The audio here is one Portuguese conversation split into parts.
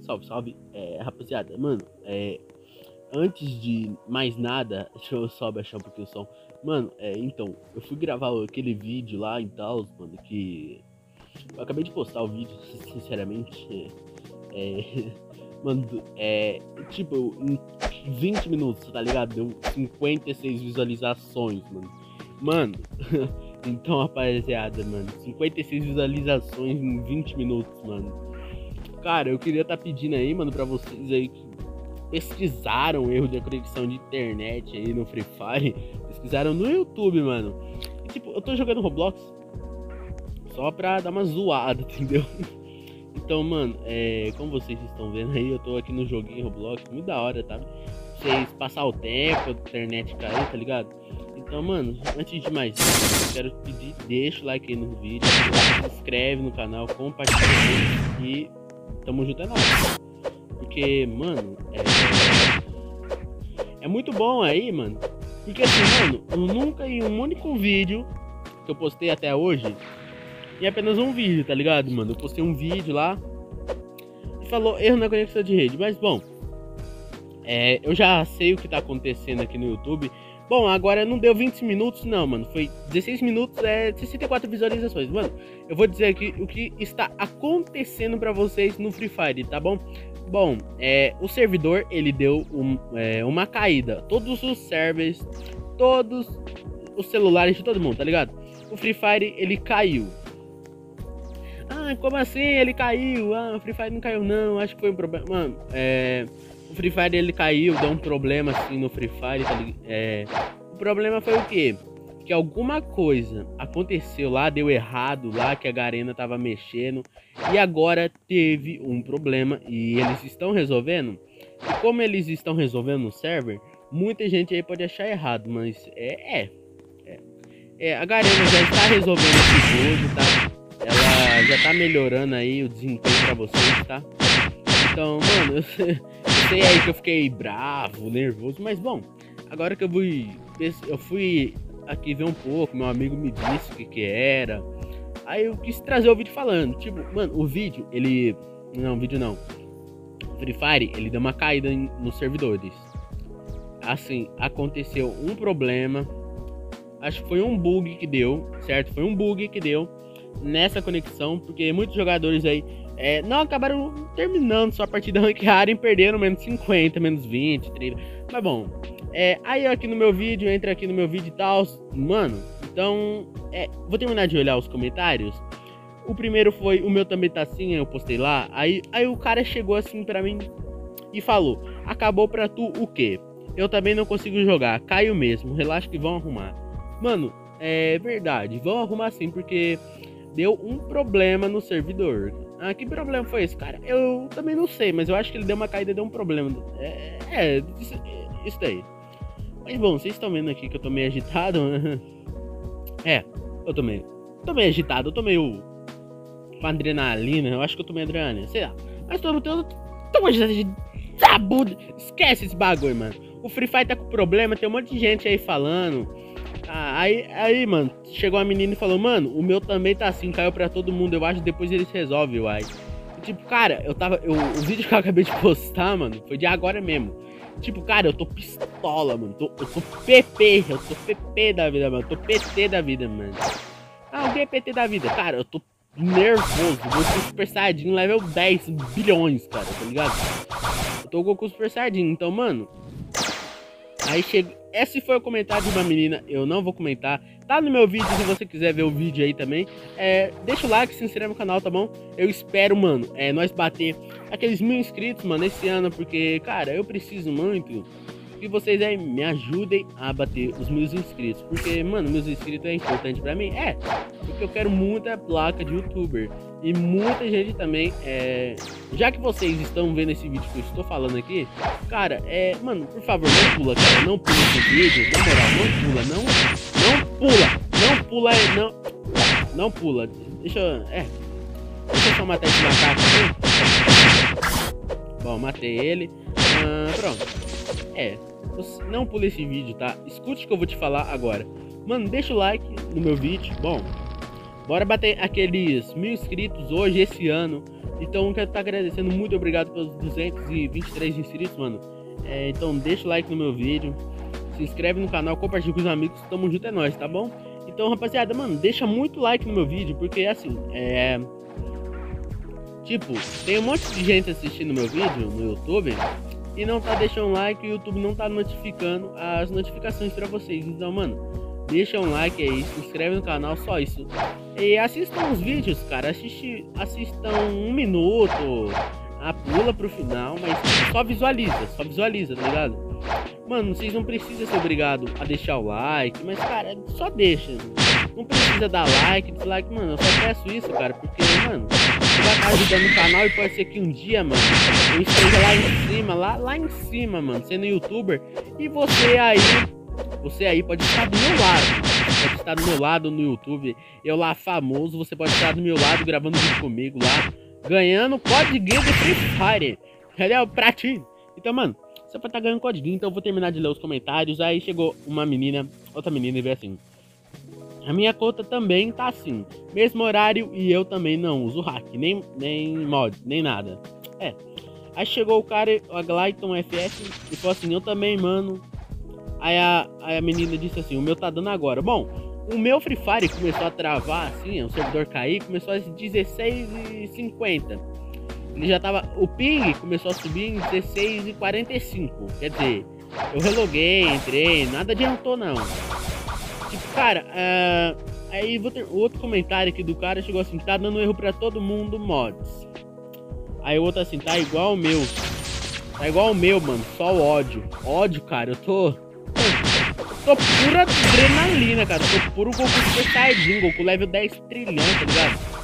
Salve, salve, rapaziada, mano, antes de mais nada, deixa eu só baixar um pouquinho o som. Mano, então, eu fui gravar aquele vídeo lá e tal, mano, que eu acabei de postar o vídeo, sinceramente, mano, tipo, em 20 minutos, tá ligado? Deu 56 visualizações, mano. Mano, então, rapaziada, mano, 56 visualizações em 20 minutos, mano. Cara, eu queria estar pedindo aí, mano, pra vocês aí que pesquisaram erro de conexão de internet aí no Free Fire, pesquisaram no YouTube, mano. E, tipo, eu tô jogando Roblox só pra dar uma zoada, entendeu? Então, mano, como vocês estão vendo aí, eu tô aqui no joguinho Roblox, muito da hora, tá? Vocês passar o tempo, a internet cair, tá ligado? Então, mano, antes de mais nada, eu quero pedir, deixa o like aí no vídeo, se inscreve no canal, compartilha e tamo junto, é nóis. Porque, mano, é muito bom aí, mano. Porque assim, mano, eu nunca em um único vídeo que eu postei até hoje, e apenas um vídeo, tá ligado, mano? Eu postei um vídeo lá e falou erro na conexão de rede. Mas, bom, eu já sei o que tá acontecendo aqui no YouTube. Bom, agora não deu 20 minutos, não, mano. Foi 16 minutos, 64 visualizações. Mano, eu vou dizer aqui o que está acontecendo pra vocês no Free Fire, tá bom? Bom, o servidor, ele deu uma caída. Todos os servers, todos os celulares de todo mundo, tá ligado? O Free Fire, ele caiu. Ah, como assim ele caiu? Ah, o Free Fire não caiu não, acho que foi um problema. Mano, o Free Fire ele caiu, deu um problema assim no Free Fire, tá ligado? O problema foi o quê? Que alguma coisa aconteceu lá, deu errado lá, que a Garena tava mexendo. E agora teve um problema e eles estão resolvendo. E como eles estão resolvendo no server, muita gente aí pode achar errado, mas a Garena já está resolvendo esse bug, tá? Ela já tá melhorando aí o desempenho pra vocês, tá? Então, mano, eu sei aí que eu fiquei bravo, nervoso, mas bom, agora que eu fui aqui ver um pouco, meu amigo me disse o que era. Aí eu quis trazer o vídeo falando, tipo, mano, o vídeo, o Free Fire, ele deu uma caída nos servidores. Assim, aconteceu um problema, acho que foi um bug que deu, certo? Foi um bug que deu nessa conexão, porque muitos jogadores aí não acabaram terminando sua partida ranqueada e perderam menos 50, menos 20, 30. Mas bom, aí aqui no meu vídeo, entra aqui no meu vídeo e tal, mano. Então, vou terminar de olhar os comentários. O primeiro foi, o meu também tá assim, eu postei lá. Aí o cara chegou assim pra mim e falou: acabou pra tu o quê? Eu também não consigo jogar, caiu mesmo, relaxa que vão arrumar. Mano, é verdade, vão arrumar sim, porque deu um problema no servidor. Ah, que problema foi esse, cara? Eu também não sei, mas eu acho que ele deu uma caída e deu um problema. Isso daí. Mas bom, vocês estão vendo aqui que eu tô meio agitado. Eu tô meio agitado, eu tô meio com adrenalina. Eu acho que eu tô meio adrenalina, sei lá. Mas tô agitado. Esquece esse bagulho, mano. O Free Fire tá com problema, tem um monte de gente aí falando. Aí, mano, chegou uma menina e falou: mano, o meu também tá assim, caiu pra todo mundo, eu acho, depois eles resolvem, uai. Tipo, cara, o vídeo que eu acabei de postar, mano, foi de agora mesmo. Tipo, cara, eu tô pistola, mano, eu tô PP da vida, mano, eu tô PT da vida, mano. Ah, o que é PT da vida? Cara, eu tô nervoso, Goku Super Saiyajin level 10 bilhões, cara, tá ligado? Eu tô Goku Super Saiyajin, então, mano, aí chega. Esse foi o comentário de uma menina, eu não vou comentar. Tá no meu vídeo, se você quiser ver o vídeo aí também. Deixa o like, se inscreve no canal, tá bom? Eu espero, mano, nós bater aqueles 1000 inscritos, mano, esse ano. Porque, cara, eu preciso muito que vocês aí me ajudem a bater os 1000 inscritos. Porque, mano, 1000 inscritos é importante pra mim. Porque eu quero muita placa de youtuber. E muita gente também, já que vocês estão vendo esse vídeo que eu estou falando aqui, cara, mano, por favor, não pula, cara, não pula esse vídeo, na moral, não pula, deixa eu só matar esse macaco aqui. Bom, matei ele, pronto, não pula esse vídeo, tá? Escute o que eu vou te falar agora. Mano, deixa o like no meu vídeo, bom. Bora bater aqueles 1000 inscritos hoje, esse ano. Então quero estar agradecendo, muito obrigado pelos 223 inscritos, mano. Então deixa o like no meu vídeo, se inscreve no canal, compartilha com os amigos, tamo junto, é nóis, tá bom? Então, rapaziada, mano, deixa muito like no meu vídeo, porque assim, tipo, tem um monte de gente assistindo meu vídeo no YouTube e não tá deixando like, e o YouTube não tá notificando as notificações pra vocês. Então, mano, deixa um like aí, se inscreve no canal, só isso. E assistam os vídeos, cara, assistam 1 minuto, pula pro final, mas só visualiza, tá ligado? Mano, vocês não precisam ser obrigados a deixar o like, mas, cara, só deixa. Não precisa dar like, dislike, mano, eu só peço isso, cara, porque, mano, você vai estar ajudando o canal e pode ser que um dia, mano, eu esteja lá em cima, lá em cima, mano, sendo youtuber, e você aí pode estar do meu lado, pode estar do meu lado no YouTube, eu lá famoso, você pode estar do meu lado gravando vídeo comigo lá, ganhando código do Free Fire, entendeu? Pra ti. Então, mano, você pode estar ganhando código, então eu vou terminar de ler os comentários. Aí chegou outra menina e veio assim: a minha conta também tá assim, mesmo horário, e eu também não uso hack, nem mod, nem nada. Aí chegou o cara, a Glyton FS, e falou assim: eu também, mano. Aí a menina disse assim: o meu tá dando agora. Bom, o meu Free Fire começou a travar, assim, o servidor cair, começou às 16h50. Ele já tava, o ping começou a subir em 16h45. Quer dizer, eu reloguei, entrei, nada adiantou não. Tipo, cara, aí vou ter outro comentário aqui do cara, chegou assim: tá dando erro pra todo mundo, mods. Aí o outro assim: tá igual o meu. Tá igual o meu, mano, só o ódio. Ódio, cara, eu tô pura adrenalina, cara. Tô puro Goku Super Saiyajin, Goku level 10 trilhão, tá ligado?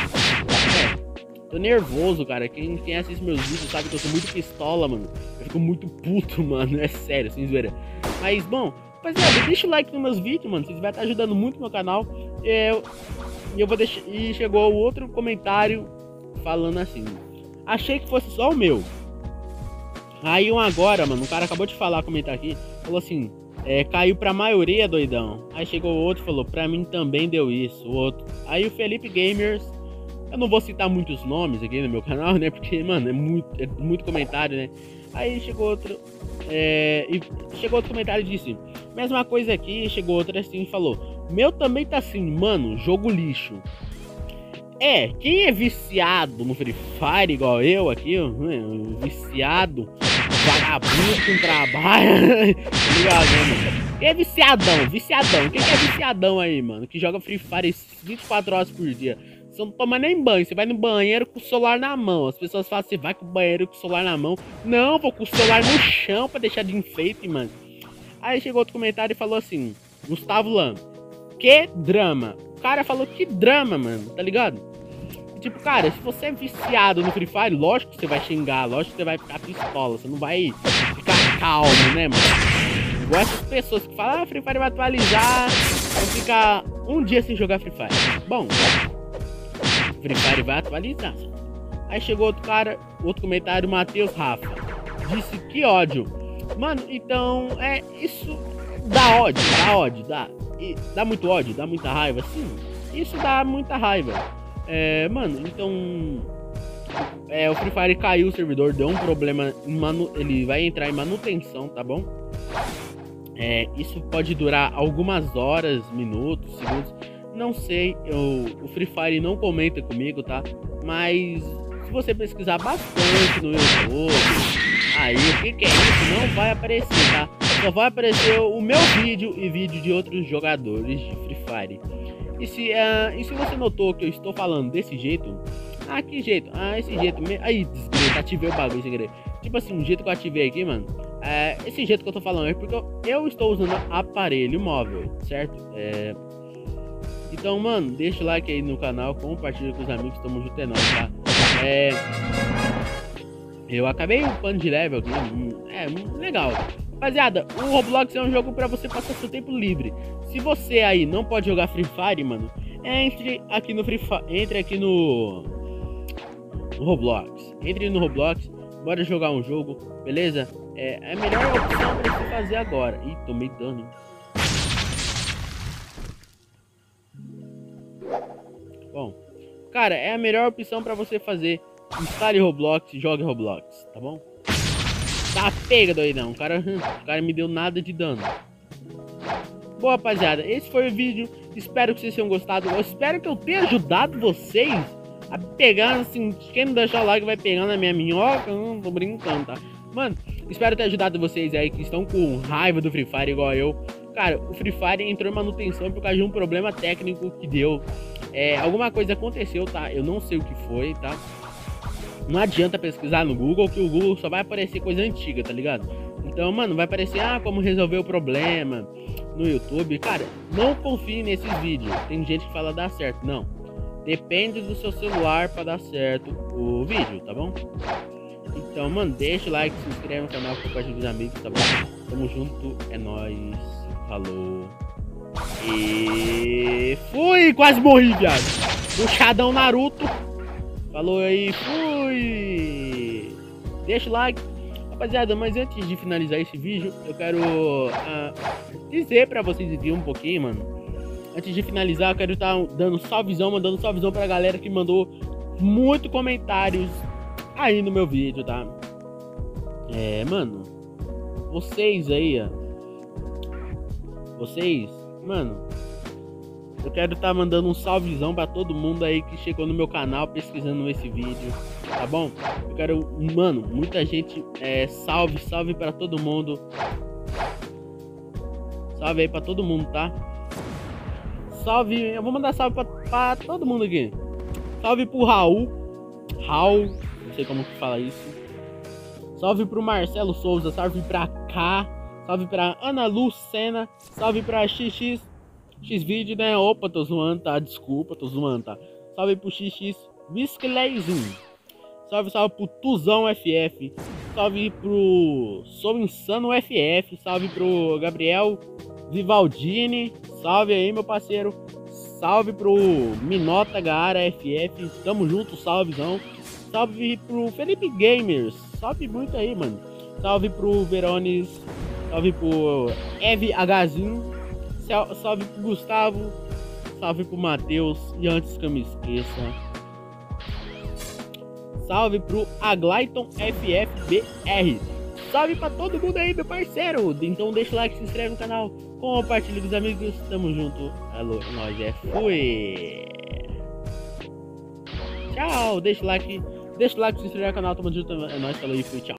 Tô nervoso, cara. Quem assiste meus vídeos sabe que eu sou muito pistola, mano. Eu fico muito puto, mano. É sério, sem zoeira. Mas, bom, rapaziada, deixa o like nos meus vídeos, mano. Vocês vão estar ajudando muito o meu canal. Eu vou deixar. E chegou outro comentário falando assim: achei que fosse só o meu. Aí agora, mano, o cara acabou de falar, comentar aqui, falou assim: caiu pra maioria, doidão. Aí chegou o outro e falou: pra mim também deu isso. O outro. Aí o Felipe Gamers, eu não vou citar muitos nomes aqui no meu canal, né? Porque, mano, é muito comentário, né? Aí chegou outro. E chegou outro comentário e disse: mesma coisa aqui. Chegou outro assim e falou: meu também tá assim, mano, jogo lixo. Quem é viciado no Free Fire, igual eu aqui, viciado, vagabundo com trabalho, tá ligado, mano? Quem é viciadão? Quem é viciadão aí, mano? Que joga Free Fire 24 horas por dia. Você não toma nem banho, você vai no banheiro com o celular na mão. As pessoas falam: você vai com o banheiro com o celular na mão. Não, vou com o celular no chão pra deixar de enfeite, mano. Aí chegou outro comentário e falou assim: Gustavo Lam, que drama. O cara falou: que drama, mano, tá ligado? Tipo, cara, se você é viciado no Free Fire, lógico que você vai xingar, lógico que você vai ficar pistola, você não vai ficar calmo, né, mano? Igual essas pessoas que falam: Free Fire vai atualizar, vai ficar um dia sem jogar Free Fire. Bom, Free Fire vai atualizar. Aí chegou outro cara, outro comentário, Matheus Rafa, disse: que ódio. Mano, então, isso dá ódio, dá muito ódio, dá muita raiva, sim. Isso dá muita raiva. Mano, então o Free Fire caiu, o servidor deu um problema, ele vai entrar em manutenção, tá bom? Isso pode durar algumas horas, minutos, segundos, não sei. O Free Fire não comenta comigo, tá? Mas se você pesquisar bastante no YouTube, aí o que é isso, não vai aparecer, tá? Só vai aparecer o meu vídeo e vídeo de outros jogadores de Free Fire. E se você notou que eu estou falando desse jeito, que jeito? Esse jeito mesmo. Aí, desgraça, ativei o bagulho sem querer. Tipo assim, o jeito que eu ativei aqui, mano. Esse jeito que eu tô falando é porque eu estou usando aparelho móvel, certo? Então, mano, deixa o like aí no canal, compartilha com os amigos, tamo junto, é nóis, tá? Eu acabei upando de level aqui, legal. Rapaziada, o Roblox é um jogo pra você passar seu tempo livre. Se você aí não pode jogar Free Fire, mano, entre aqui no Roblox. Entre no Roblox, bora jogar um jogo, beleza? É a melhor opção pra você fazer agora. Ih, tomei dano. bom? Cara, é a melhor opção pra você fazer. Instale Roblox e jogue Roblox, tá bom? Tá pega doidão, o cara me deu nada de dano. Bom, rapaziada, esse foi o vídeo. Espero que vocês tenham gostado. Eu espero que eu tenha ajudado vocês a pegar, assim, quem não deixar o like vai pegar na minha minhoca. Não tô brincando, tá? Mano, espero ter ajudado vocês aí que estão com raiva do Free Fire igual eu. Cara, o Free Fire entrou em manutenção por causa de um problema técnico que deu. Alguma coisa aconteceu, tá? Eu não sei o que foi, tá? Não adianta pesquisar no Google, que o Google só vai aparecer coisa antiga, tá ligado? Então, mano, vai aparecer, como resolver o problema no YouTube. Cara, não confie nesses vídeos. Tem gente que fala dar certo. Não. Depende do seu celular pra dar certo o vídeo, tá bom? Então, mano, deixa o like, se inscreve no canal, compartilha com os amigos, tá bom? Tamo junto, é nóis. Falou. E fui! Quase morri, viado. Puxadão Naruto. Falou aí, fui! Deixa o like. Rapaziada, mas antes de finalizar esse vídeo, eu quero dizer pra vocês aqui um pouquinho, mano. Antes de finalizar, eu quero estar dando salvezão, mandando salvezão pra galera que mandou muito comentários aí no meu vídeo, tá? Mano, vocês aí, ó. Vocês, mano, eu quero estar mandando um salvezão pra todo mundo aí que chegou no meu canal pesquisando esse vídeo, tá bom? Eu quero, mano, muita gente, salve pra todo mundo. Salve aí pra todo mundo, tá? Salve, eu vou mandar salve pra todo mundo aqui. Salve pro Raul, não sei como que fala isso. Salve pro Marcelo Souza, salve pra K, salve pra Ana Lucena, salve pra Xvideo, né? Opa, tô zoando, tá? Desculpa, tô zoando, tá? Salve pro XX Whiskeyzinho. Salve pro Tuzão FF. Salve pro Sou Insano FF. Salve pro Gabriel Vivaldini. Salve aí, meu parceiro. Salve pro Minota Gaara FF. Tamo junto, salvezão. Salve pro Felipe Gamers. Salve muito aí, mano. Salve pro Verones. Salve pro FHzinho. Salve pro Gustavo. Salve pro Matheus. E antes que eu me esqueça, salve pro Aglayton FFBR. Salve pra todo mundo aí, meu parceiro. Então deixa o like, se inscreve no canal, compartilha com os amigos. Tamo junto. Alô, nós fui. Tchau, deixa o like, se inscreve no canal. Tamo junto. É nóis, falou e fui, tchau.